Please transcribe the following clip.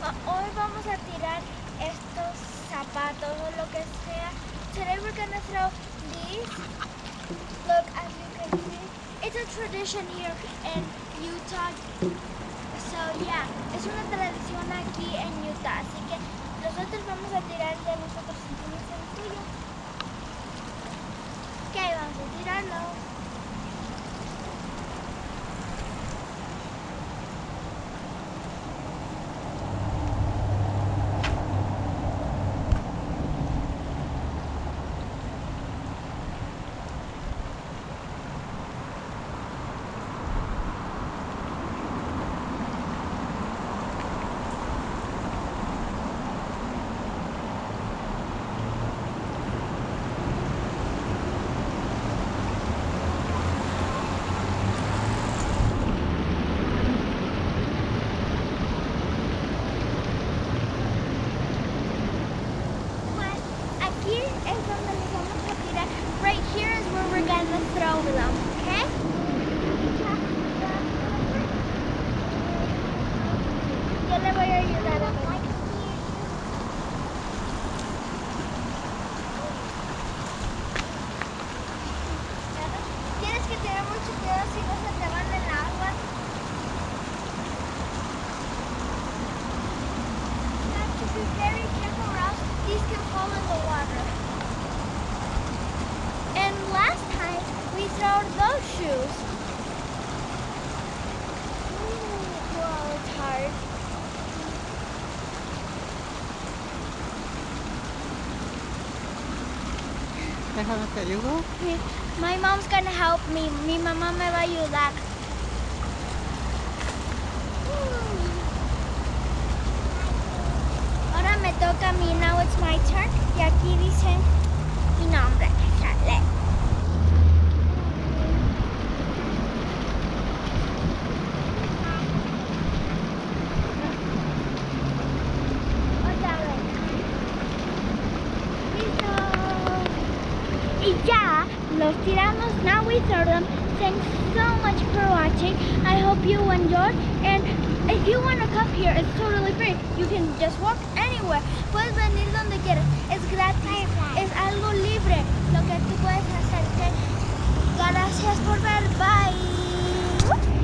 Hoy vamos a tirar estos zapatos o lo que sea. Today we're gonna throw these. Look, as you can see, it's a tradition here in Utah. So yeah, es una tradición aquí en Utah. Así que nosotros vamos a tirar de nosotros y tú el tuyo. Ok, vamos a tirarlo. Right here is where we're gonna throw them, okay? Yo le voy a ayudar a ver. Tienes que tener mucho cuidado si no se te van en el agua. You have to be very careful or else these can fall in the water. And last time we threw those shoes. Ooh, whoa, it's hard. Déjame te ayudo. My mom's gonna help me. Mi mamá me va a ayudar. Ahora me toca a mí. Now it's my turn. Y aquí dice mi nombre. Sale. Otra vez. Listo. Y ya los tiramos. Now we throw them. Thanks so much for watching. I hope you enjoyed. And if you want to come here, it's totally free. You can just walk anywhere. Puedes venir donde quieras. Es gratis. Es algo libre. Lo que tú puedes hacer. Gracias por ver. Bye.